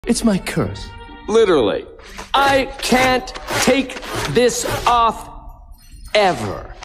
It's my curse. Literally. I can't take this off ever.